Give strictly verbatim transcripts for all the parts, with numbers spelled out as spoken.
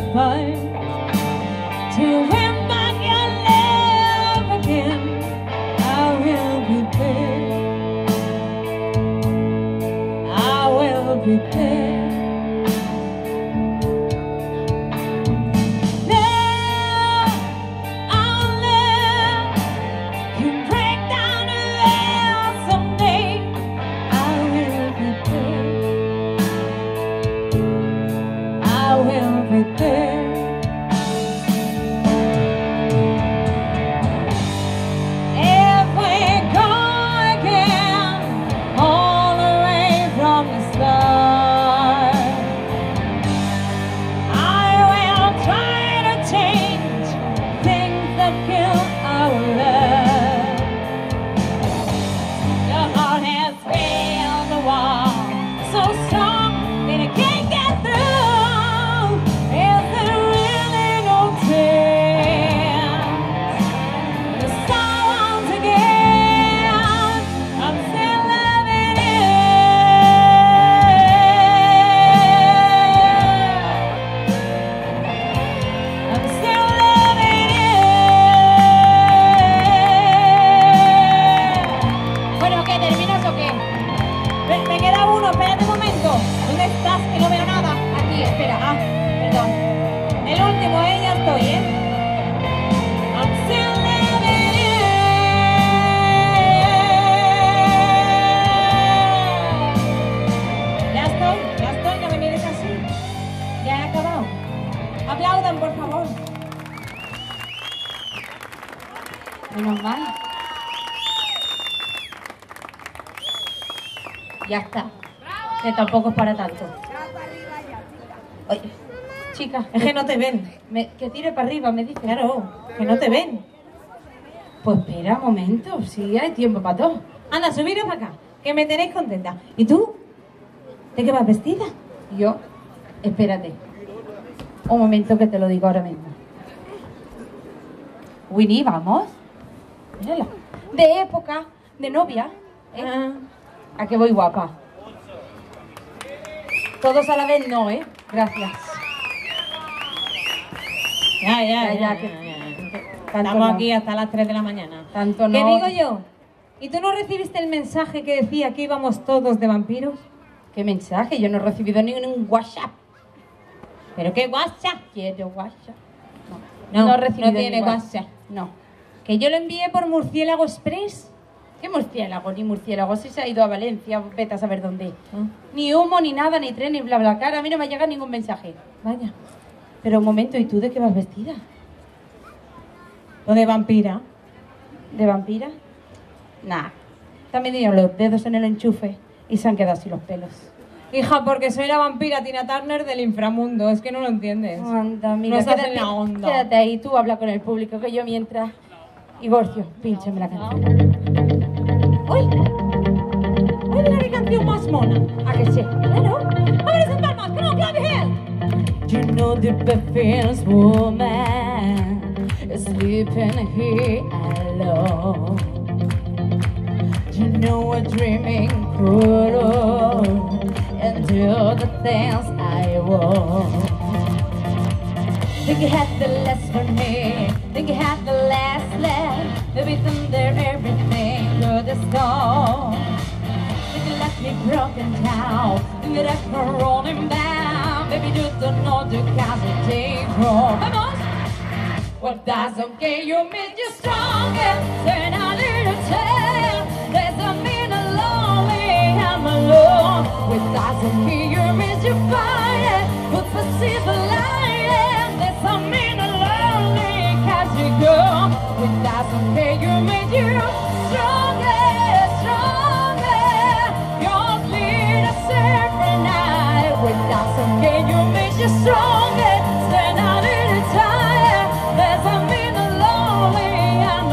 fight to win back your love again. I will be there. I will be there. Menos mal. Ya está. Que tampoco es para tanto. Oye, chica, Es que no te ven. me- que tire para arriba, me dice. Claro, que no te ven. Pues espera un momento, sí hay tiempo para todo. Anda, subiros para acá, que me tenéis contenta. ¿Y tú? ¿De qué vas vestida? Yo, espérate. Un momento que te lo digo ahora mismo. Winnie, vamos. Mírala. De época, de novia. ¿eh? Ah, ¿A qué voy guapa? Todos a la vez no, ¿eh? Gracias. ya, ya, Ya, ya, ya, ya, que- ya, ya. Tanto Estamos no. aquí hasta las tres de la mañana. Tanto no. ¿Qué digo yo? ¿Y tú no recibiste el mensaje que decía que íbamos todos de vampiros? ¿Qué mensaje? Yo no he recibido ningún WhatsApp. ¿Pero qué WhatsApp? ¿Quiero WhatsApp? No, he no recibido tiene ningún WhatsApp. No. Que yo lo envié por Murciélago Express. ¿Qué murciélago? Ni murciélago. Si se ha ido a Valencia, vete a saber dónde. Ah, Ni humo, ni nada, ni tren, ni bla bla. Cara, a mí no me llega ningún mensaje. vaya. Pero un momento, ¿y tú de qué vas vestida? Lo de vampira. ¿De vampira? Nah. También tenido los dedos en el enchufe y se han quedado así los pelos. Hija, porque soy la vampira Tina Turner del inframundo. Es que no lo entiendes. Anda, mira, No se hace quédate, la onda. quédate ahí, tú habla con el público, que yo mientras... Igorcio, pínchame la canción. ¡Uy! ¡Uy, mira qué canción más mona! ¿A que sí? Claro. ¡A ver esas palmas! ¡Come on, clap your hands! You know the perfect woman is sleeping here alone. You know we're dreaming cool and do the things I want. Think you had the last for me, think you had the last left. Everything there, everything good is gone. Think you left me broken down, think you left me rolling down. Baby, you don't know the cause it takes wrong. Vamos! What doesn't get you make you stronger than a little tail. There's a minute lonely, I'm alone. What doesn't get you make you fire. Put the silver light. There's a minute lonely, cause you go. What doesn't get you make you stronger, stronger. You're leaders every night. What doesn't get you make you stronger than a little tired. There's a minute lonely, I'm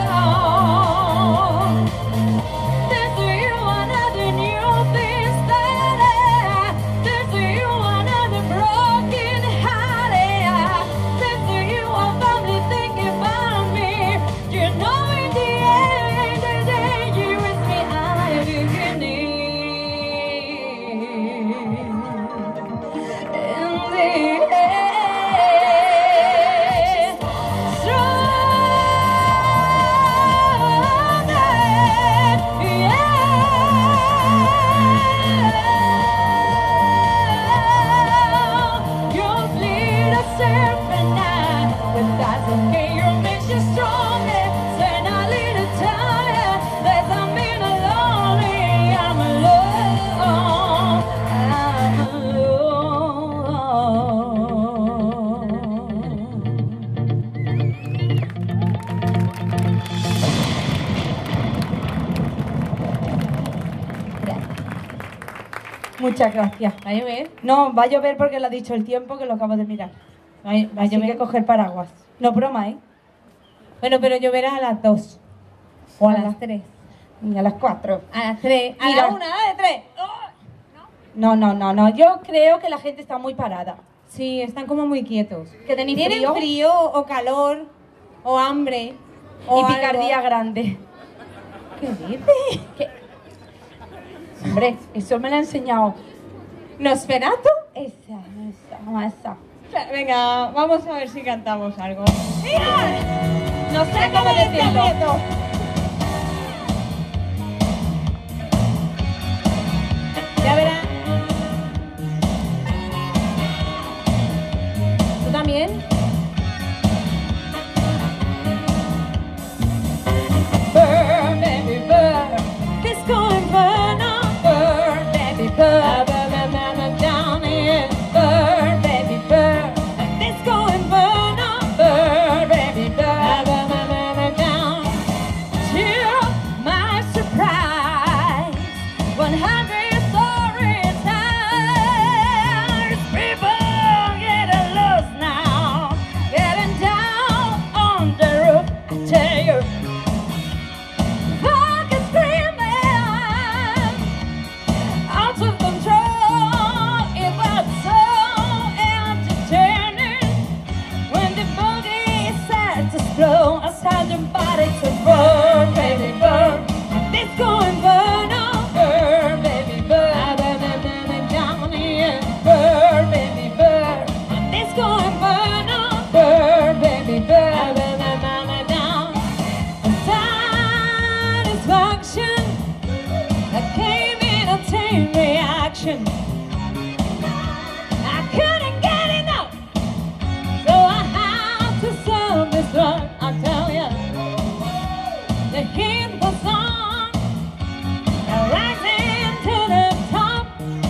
alone. There's you another new thing started. There's you another broken hearted. There's you a family thinking about me. You know in the end Muchas gracias. ¿Va a llover? No, va a llover porque lo ha dicho el tiempo, que lo acabo de mirar. Va a, va a Así llover. que coger paraguas. No broma, ¿eh? Bueno, pero lloverá a las dos. O a, A las las- tres. Y a las cuatro. A las tres. A Mira. la una, a las tres. No, no, no, no. Yo creo que la gente está muy parada. Sí, están como muy quietos. ¿Que tenéis ¿Tienen frío? frío o calor o hambre? O Y picardía algo? grande. ¿Qué dices? ¿Qué? Hombre, eso me lo ha enseñado. ¿Nosferatu? Esa, esa, esa. Venga, vamos a ver si cantamos algo. No sé cómo decirlo. Ya verás. ¿Tú también? Burn, baby, burn. Disco Inferno. Burn, baby, burn. Burn, burn, burn, down here. Burn, baby, burn. Disco Inferno. Burn, baby, burn. Burn, burn, burn, burn, down. To my surprise, one hundred stories high. People getting loose now, getting down on the roof. I tell you. Fucking screaming, out of control. It was so entertaining when the boogie started to explode. I saw the body to burn, baby, burn. Disco Inferno, burn, baby, burn. Burn, burn, burn, burn, down here, burn, baby, burn. Disco Inferno, burn, baby, burn. Burn, burn, burn, burn, down. Satisfaction that came in a chain reaction. I couldn't get enough, so I had to sell this drug. I tell you, the heat was on, rising to the top.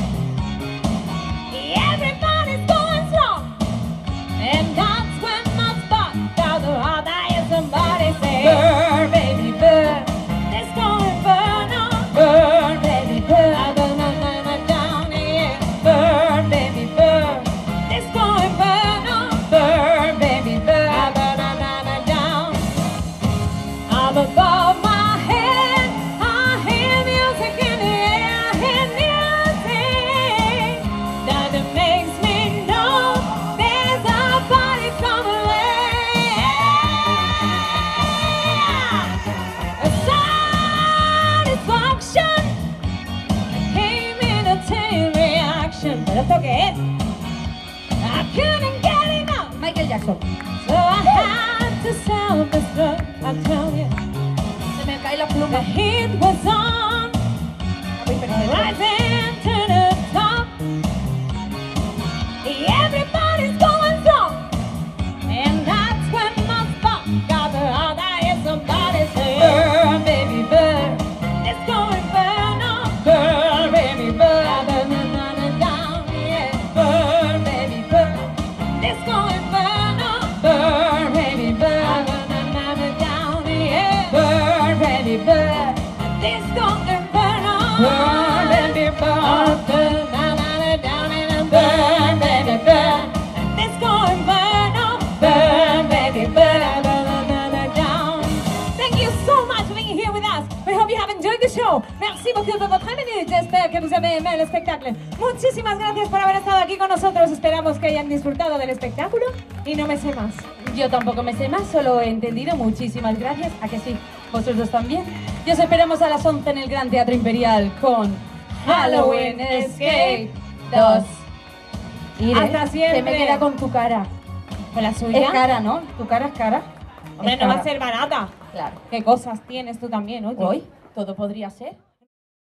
Everybody's going strong, and that's when my spot got the hot eye. Somebody say, burn, baby, burn. Disco Inferno, burn, baby, burn. Burn, burn, burn, burn, down here. Burn, baby, burn. Disco Inferno, burn, baby, burn. Burn, burn, burn, burn, down. I'm above my head. I hear music in the air. I hear music that it makes me know there's a party somewhere. A satisfaction came in a chain reaction. ¿Pero esto qué es? I couldn't get enough. Michael Jackson. So I had to sell this drug. I tell you. Se me cae la pluma. The heat was on, rising to the top. Everybody's going strong, and that's when my spot got the hot eye. Somebody say, burn, baby, burn. Disco Inferno, burn, baby, burn. Burn, burn, burn, burn, down, yeah. Burn, baby, burn. Disco Inferno, burn, baby, burn. Burn, burn, burn, burn, down, yeah. Burn, baby, burn. Disco Inferno, burn, baby, burn. Burn, down, down, down, and burn, baby, burn. Disco Inferno, burn, baby, burn. Burn, burn, burn, down. Thank you so much for being here with us. We hope you have enjoyed the show. Merci beaucoup de votre venue. J'espère que vous avez aimé el espectáculo. Muchísimas gracias por haber estado aquí con nosotros. Esperamos que hayan disfrutado del espectáculo. Y no me sé más. Yo tampoco me sé más, solo he entendido. Muchísimas gracias. ¿A que sí? ¿Vosotros también? Y os esperamos a las once en el Gran Teatro Imperial con Halloween Escape dos. Ire, Hasta siempre. Se me queda con tu cara. ¿Con la suya? Es cara, ¿no? ¿Tu cara es cara? Hombre, Es no va a cara. ser barata. Claro. ¿Qué cosas tienes tú también, oye? Hoy todo podría ser.